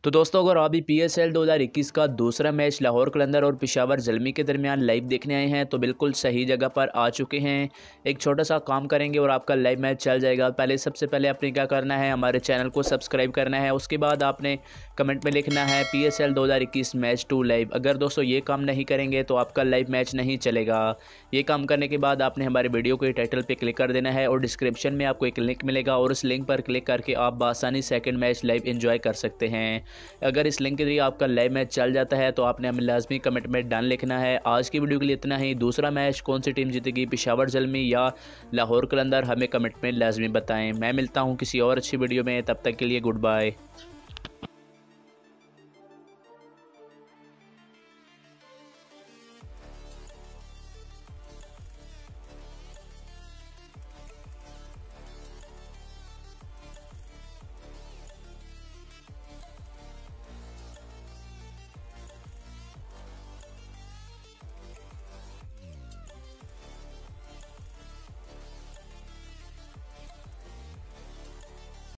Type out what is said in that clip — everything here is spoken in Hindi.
तो दोस्तों, अगर आप भी PSL 2021 का दूसरा मैच लाहौर कलंदर और पेशावर ज़ल्मी के दरमियान लाइव देखने आए हैं तो बिल्कुल सही जगह पर आ चुके हैं। एक छोटा सा काम करेंगे और आपका लाइव मैच चल जाएगा। सबसे पहले आपने क्या करना है, हमारे चैनल को सब्सक्राइब करना है। उसके बाद आपने कमेंट में लिखना है PSL 2021 मैच 2 लाइव। अगर दोस्तों ये काम नहीं करेंगे तो आपका लाइव मैच नहीं चलेगा। ये काम करने के बाद आपने हमारे वीडियो के टाइटल पर क्लिक कर देना है और डिस्क्रिप्शन में आपको एक लिंक मिलेगा और उस लिंक पर क्लिक करके आप बआसानी सेकंड मैच लाइव एंजॉय कर सकते हैं। अगर इस लिंक के जरिए आपका लाइव मैच चल जाता है तो आपने हमें लाजमी कमेंट में डन लिखना है। आज की वीडियो के लिए इतना ही। दूसरा मैच कौन सी टीम जीतेगी, पेशावर ज़ल्मी या लाहौर कलंदर, हमें कमेंट में लाजमी बताएं। मैं मिलता हूं किसी और अच्छी वीडियो में, तब तक के लिए गुड बाय।